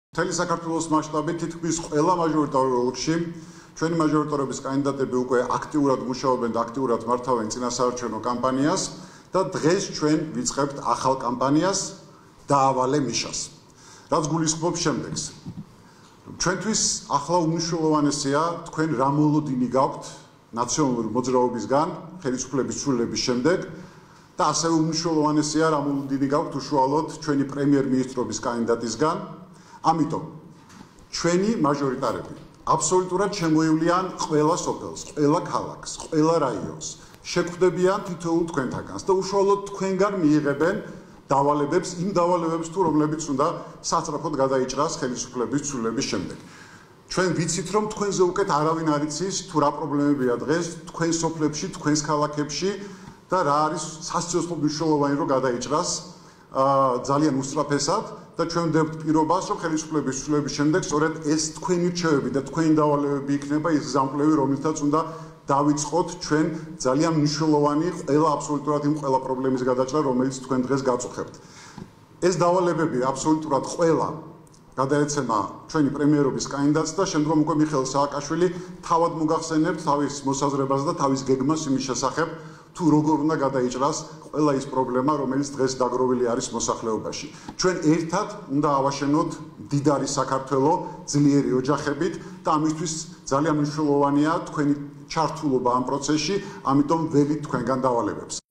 მთელი საქართველოს მასშტაბით თითქმის ყველა მაჟორიტარულ ოლქში ჩვენი მაჟორიტარების კანდიდატები უკვე აქტიურად მუშაობენ და აქტიურად მართავენ წინა საარჩევნო კამპანიას და დღეს ჩვენ ვიწყებთ ახალ კამპანიას დაავალე მიშას. რაც გულისხმობს შემდეგს. ჩვენთვის ახლა უმნიშვნელოვანესია თქვენ რა მოლოდინი გაქვთ ნაციონალური მოძრაობისგან, ხელისუფლების ცვლილების შემდეგ და ასევე უმნიშვნელოვანესია რა მოლოდინი გაქვთ უშუალოდ ჩვენი პრემიერ-მინისტრობის კანდიდატისგან. Ამიტომ ჩვენი მაჟორიტარები აბსოლუტურად შემოივლიან ყველა სოფელს, ყველა ქალაქს, ყველა რაიონს, შეხვდებიან თითოეულ თქვენთაგანს და უშუალოდ თქვენგან მიიღებენ დავალებებს, იმ დავალებებს თუ რომლებიც უნდა სასწრაფოდ გადაიჭრას ხელისუფლების ცვლილების შემდეგ. ჩვენ ვიცით რომ თქვენზე უკეთ არავინ არ იცის თუ რა პრობლემებია დღეს თქვენ სოფლებში, თქვენს ქალაქებში და რა არის სასიცოცხლო მნიშვნელოვანი რომ გადაიჭრას ძალიან უსწრაფესად და ჩვენ ვდებთ პირობას რომ ხელისუფლების ცვლილების შემდეგ სწორედ ეს თქვენი რჩევები და თქვენი დავალებები იქნება ის გზამკვლევი რომელთაც უნდა დავიწყოთ ჩვენ ძალიან მნიშვნელოვანი ყველა აბსოლუტურად იმ ყველა პრობლემის გადაჭრა რომელიც თქვენ დღეს გაწუხებთ. ეს დავალებები აბსოლუტურად ყველა გადაეცემა ჩვენი პრემიერობის კანდიდატს და შემდგომ უკვე მიხეილ სააკაშვილი თავად მოგახსენებთ თავის მოსაზრებას და თავის გეგმას იმის შესახებ თუ როგორ უნდა გადაიჭრას ყველა ის პრობლემა რომელიც დღეს დაგროვილი არის მოსახლეობაში. ჩვენ ერთად უნდა ავაშენოთ მდიდარი საქართველო ძლიერი ოჯახებით და ამისთვის ძალიან მნიშვნელოვანია თქვენი ჩართულობა ამ პროცესში, ამიტომ ველით თქვენგან დავალებებს.